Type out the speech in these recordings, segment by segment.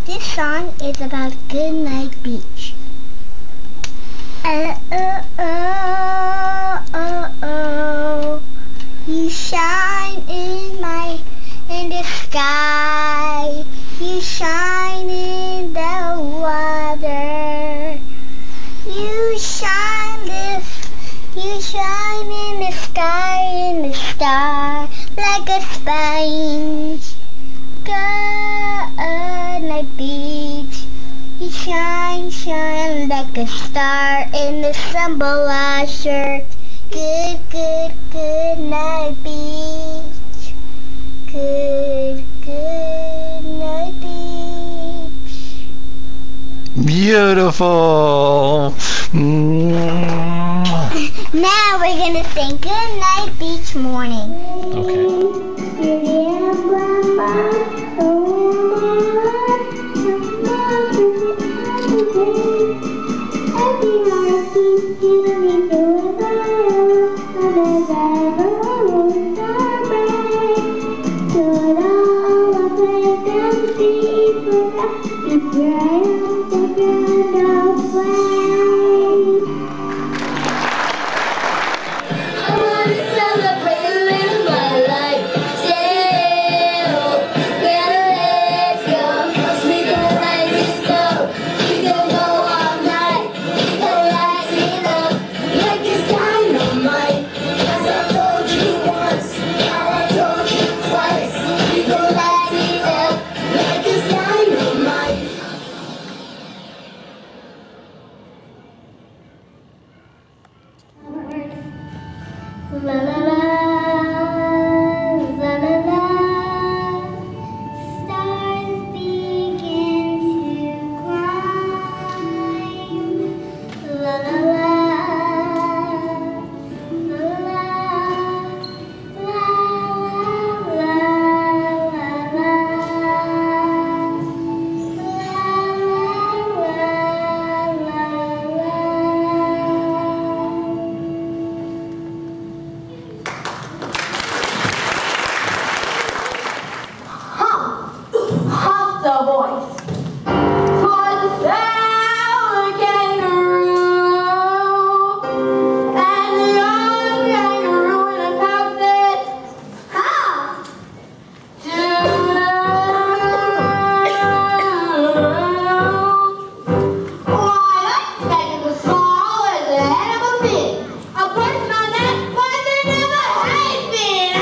This song is about Goodnight Beach. You shine in the sky. You shine in the water. You shine in the sky, like a sponge. Goodnight beach. You shine like a star in the sunblock shirt. Good night beach. Good night beach. Beautiful. Now we're gonna sing Good Night Beach Morning. Okay. La la la, la la la. Stars begin to climb. La la la, la la la, la la la, the voice. For the sailor kangaroo and the young kangaroo in a outfit. Ha! Why, that's taking as small as the head of a pig. A person on that, but there never has been.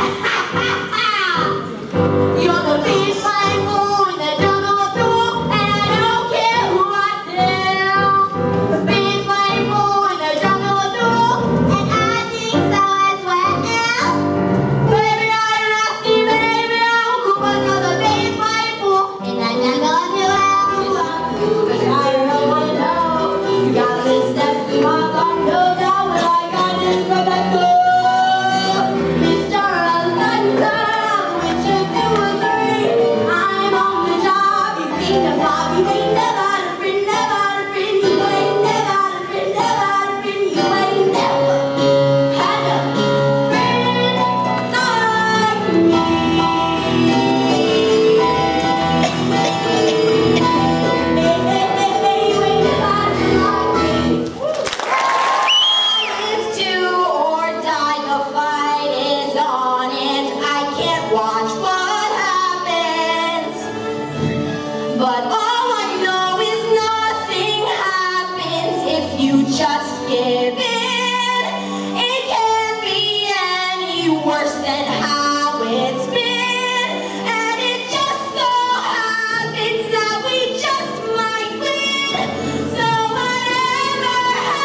You're the fish flying fool in the jungle of doom, and I don't care who I tell. The fish flying fool in the jungle of doom, and I think so as well. Baby, I'm nasty, baby, I'm cool, but you're the fish flying fool in the jungle of doom. Cause I don't know what to know. You got this step in my thought, no doubt, when I got this from that door. Mr. Alonso, which is 2 or 3. I'm on the job, you think about, you ain't never had a friend, never had a friend, you ain't never had a friend, never had a friend, you ain't never had a friend like me. You ain't never had a friend like me. It's do or die, the fight is on and I can't watch what happens. But all I know is nothing happens if you just give in. It can't be any worse than how it's been. And it just so happens that we just might win. So whatever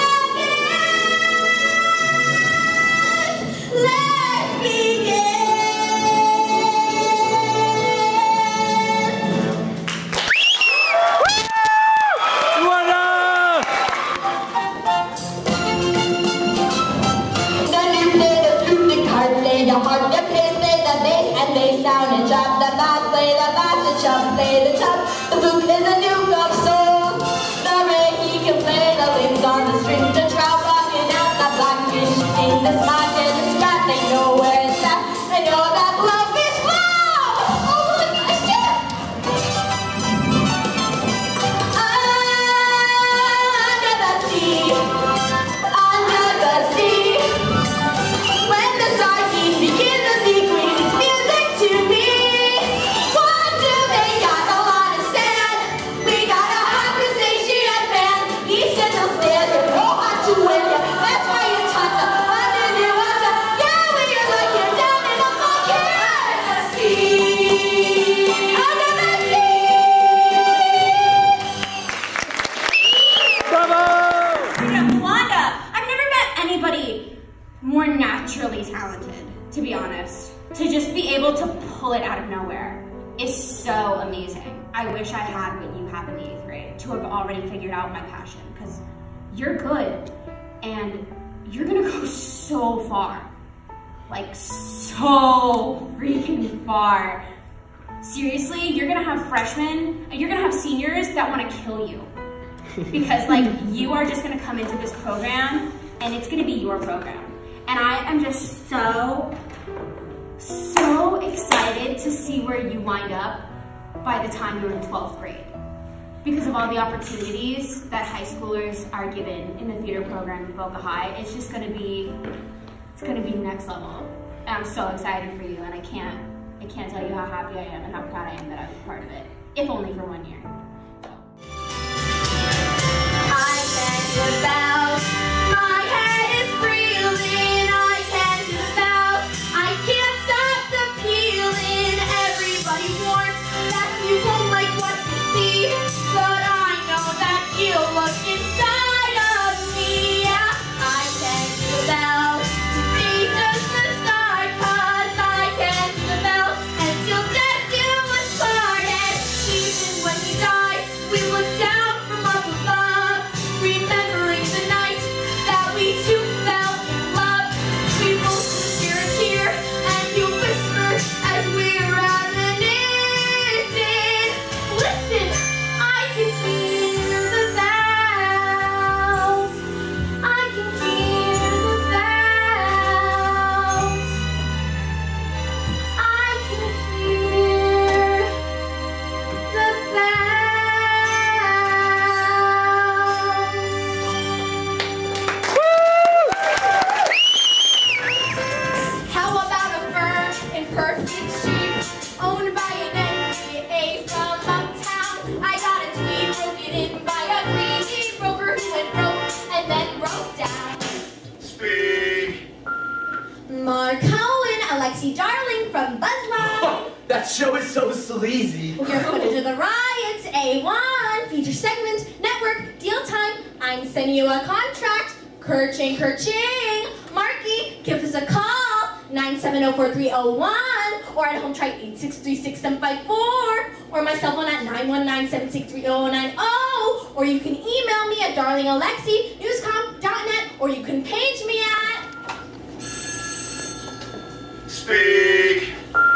happens, let's Voilà! Then you play the flute, the card, play the harp, the bass, play the bass, and they sound and chop. The bass, play the bass, the chop, play the chop. The flute is a duke of soul. The ray, he can play the limbs on the strings. The trout rocking out the blackfish in the spot and the scrap. They know where it's at. They know that love is love. Oh my gosh, yeah. wish I had what you have in the 8th grade, to have already figured out my passion, because you're good and you're gonna go so far. Like so freaking far. Seriously, you're gonna have freshmen, and you're gonna have seniors that wanna kill you. Because like, you are just gonna come into this program and it's gonna be your program. And I am just so excited to see where you wind up by the time you're in 12th grade. Because of all the opportunities that high schoolers are given in the theater program in Boca High, it's just gonna be, it's gonna be next level. And I'm so excited for you, and I can't tell you how happy I am and how proud I am that I was part of it, if only for 1 year. I can do the bells, my head is reeling. I can do the bells, I can't stop the peeling. Everybody warns that you won't like what you see, but I know that you'll look inside of me. Yeah, I can do the bells, today's just the start, 'cause I can do the bells until death do us part. And even when we die, we look down from up above, remembering the night that we two fell in love. We both share a tear, and you whisper as we're reminiscing. Listen, I can hear the bells. I can hear the bells. I can hear the bells. How about a firm in perfect shape, owned by an NBA from uptown? I got a tweet broken in by a greedy broker who had wrote and then wrote down. Speak. Mark Cohen, Alexi Darling from Buzzline. Oh, that show is so sleazy. You're put into the riots, A1, feature segment, network, deal time. I'm sending you a contract. Kerching, kerching. Marky, give us a call. 970-4301. Or at home, try 863-6754. Or my cell phone at 919-763-0090. Or you can email me at darlingalexi@newscom.net. Or you can page me at... Speak.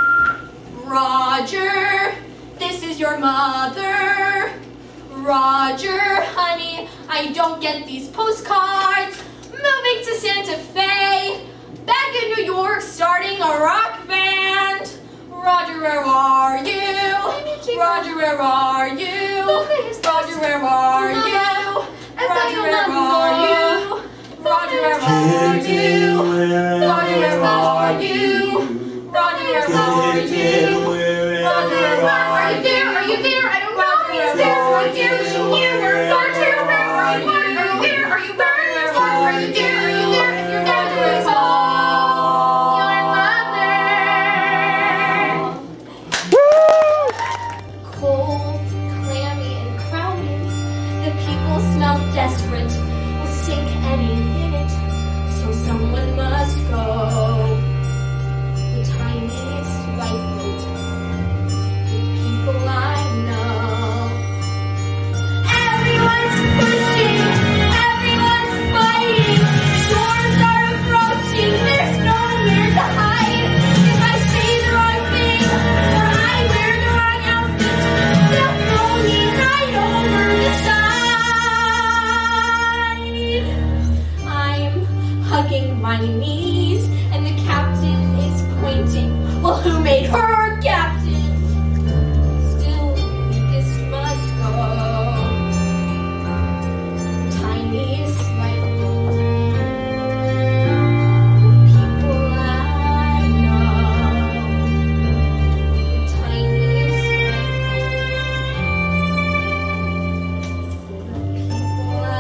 Roger, this is your mother. Roger, honey, I don't get these postcards. Moving to Santa Fe. Back in New York, starting a rock band. Roger, where are you? Roger, where are you? Roger, where are you? Roger, where are you? Roger, where are you? Roger, where are you? Roger, where are you? Roger, where are you? Are you there? I don't know. He's there. Roger, are you here? Roger, where are you? Are you there? Are you there? Are you there? Are you there? If you're there, there is all your mother. Cold, clammy, and crowded. The people smell desperate. Will sink any minute. So someone must go. The tiniest lifeboat with people I know. Everyone's pushing, everyone's fighting. Storms are approaching, there's nowhere to hide. If I say the wrong thing or I wear the wrong outfit, they'll throw me right over the side. I'm hugging my knees and the captain is pointing. Well, who made her captain? Still, this must go. Tiniest lifeboat with people I know. Tiniest lifeboat with people I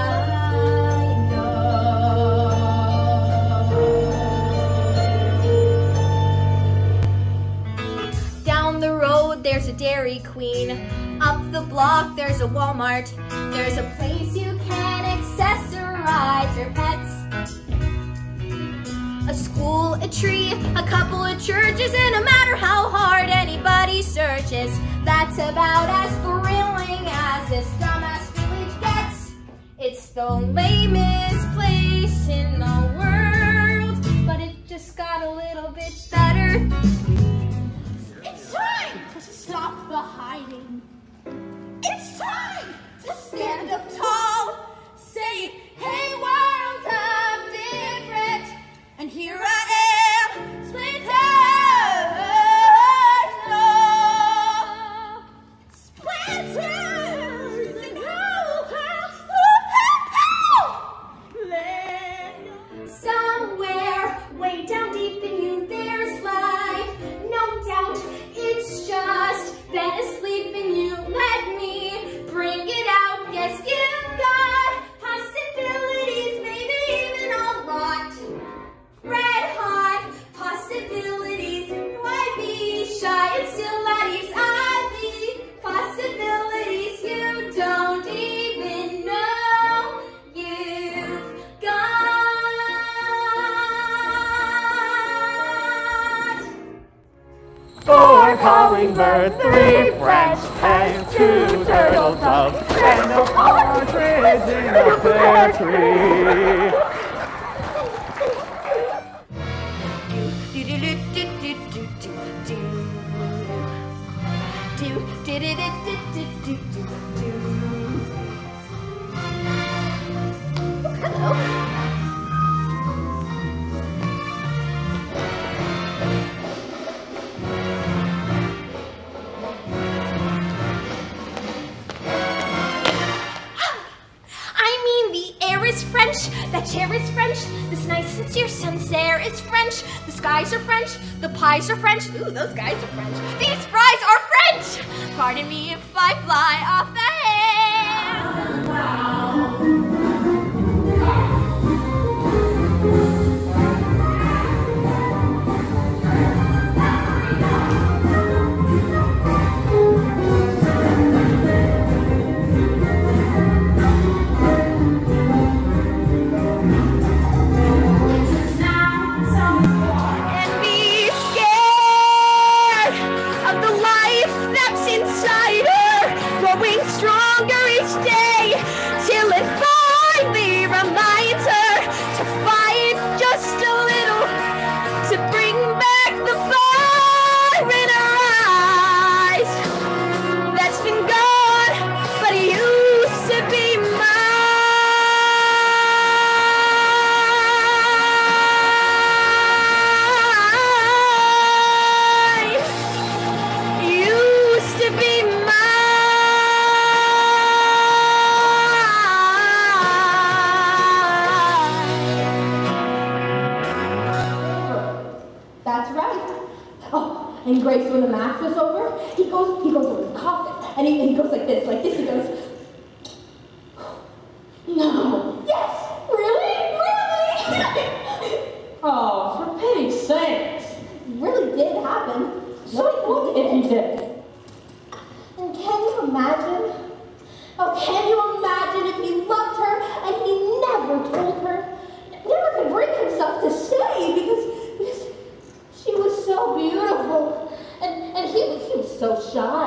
know. Down the road, there's a Dairy Queen. Up the block, there's a Walmart. There's a place you can accessorize your pets. A school, a tree, a couple of churches, and no matter how hard anybody searches, that's about as thrilling to stand up tall, saying, hey world, I'm different, and here I am, split splinters and somewhere way down deep in you there's life, no doubt. It's just been asleep in you. Let me bring it out. Yes, you've got possibilities, maybe even a lot. Red hot possibilities. Why be shy? It's still at ease. Possibilities you don't even know you've got. 4 hummingbirds, 3 French hens, 2 turtle doves, and a partridge in a pear tree. Hello. Is French, that chair is French, this nice sincere sincere is French, the skies are French, the pies are French, ooh, those guys are French, these fries are French! Pardon me if I fly off the handle. Stronger each day till it finally reminds her to fight just a little to bring back the fire in her eyes that's been gone but it used to be mine. Used to be mine. That's right. Oh, and Grace, when the mass was over, he goes over his coffin, and he goes like this, he goes, no, yes, really? Oh, for pity's sakes. It really did happen. So what if he did? And can you imagine? Oh, can you imagine if he loved her and he never told her? Never could bring himself to say because she was so beautiful, and he was so shy.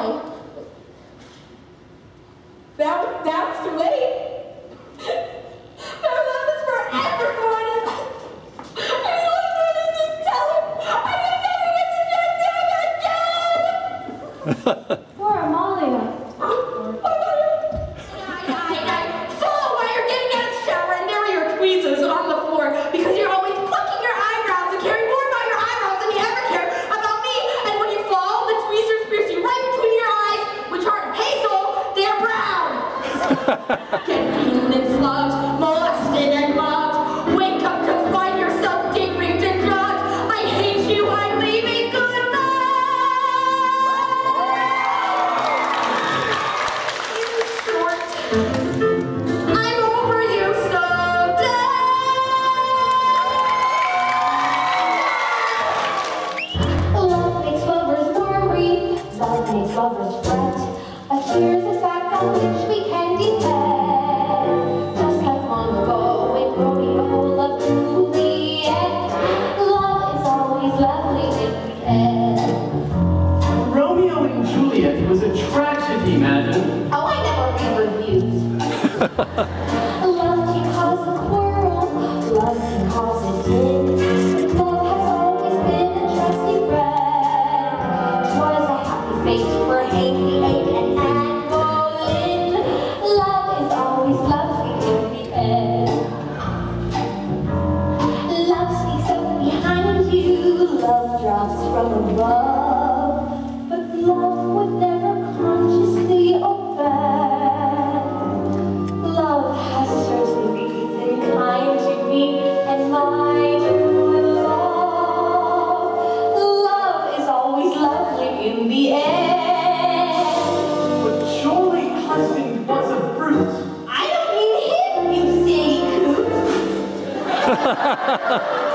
That was too late. Their love is forever going to. I only wanted to tell him I would never get to again. Poor Amalia. So while you're getting out of the shower and there are your tweezers on the floor because you're always plucking your eyebrows and caring more about your eyebrows than you ever care about me. And when you fall, the tweezers pierce you right between your eyes, which aren't hazel, they're brown. Get beaten and slugged, molested and mugged. Wake up to find yourself deep-ringed and drugged. I hate you, I'm leaving, goodbye. In short, I'm over you so love makes lovers worry, love makes lovers fret. Here's a fact on which we can depend. Just like long ago when Romeo loved Juliet, love is always lovely in the end. Romeo and Juliet was a tragedy, madam. Oh, I never read reviews. Love can cause a quarrel, love can cause a din. Love has always been a trusty friend. 'Twas a happy fate for Haley and Anne Boleyn. Love Yeah.